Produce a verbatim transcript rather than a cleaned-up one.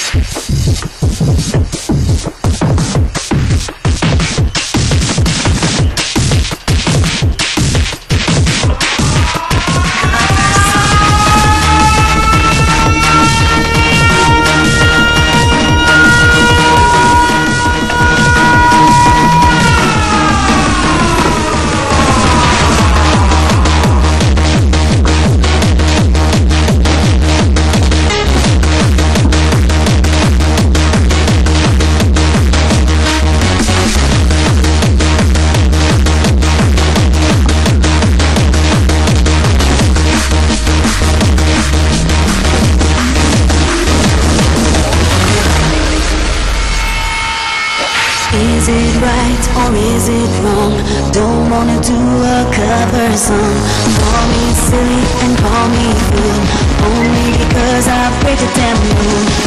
Is it right or is it wrong? Don't wanna do a cover song. Call me silly and call me fool, only because I break the damn rule.